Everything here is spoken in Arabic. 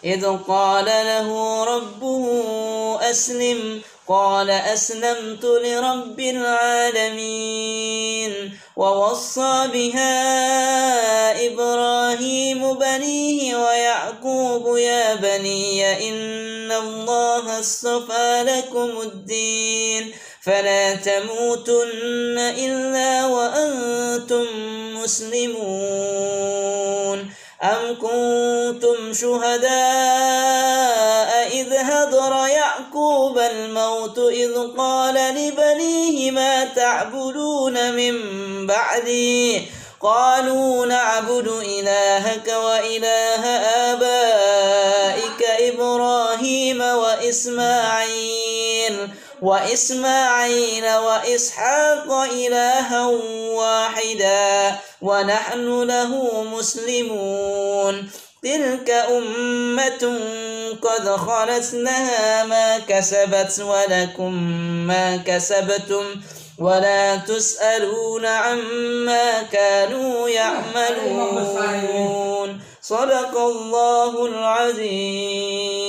إذ قال له ربه أسلم قال أسلمت لرب العالمين ووصى بها إبراهيم بنيه ويعقوب يا بني إن الله اصطفى لكم الدين فلا تموتن إلا وأنتم مسلمون أم كنتم شهداء إذ حضر يعقوب الموت إذ قال لبنيه ما تعبدون من بعدي قالوا نعبد إلهك وإله آبائك إبراهيم وإسماعيل وإسحاق إلها واحدا ونحن له مسلمون تلك أمة قد خلت لها ما كسبت ولكم ما كسبتم ولا تسألون عما كانوا يعملون صدق الله العظيم.